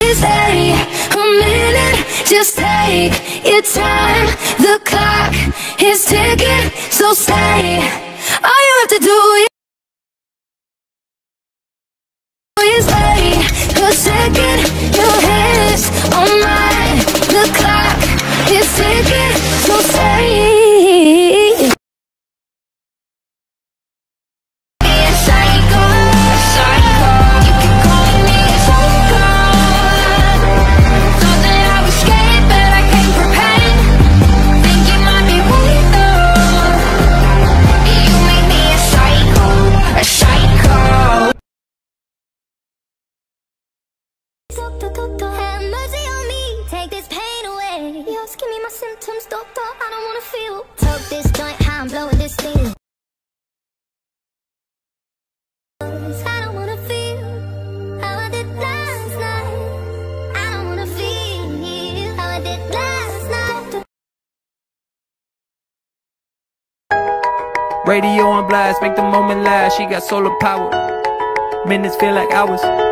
Always late, a minute, just take your time. The clock is ticking, so stay. All you have to do is wait a second. Your hands on mine. The clock is ticking, so stay. Have mercy on me, take this pain away. You're asking me my symptoms, doctor, I don't wanna feel. Took this joint, how I'm blowing this thing. I don't wanna feel how I did last night. I don't wanna feel how I did last night. Radio on blast, make the moment last. She got solar power. Minutes feel like hours.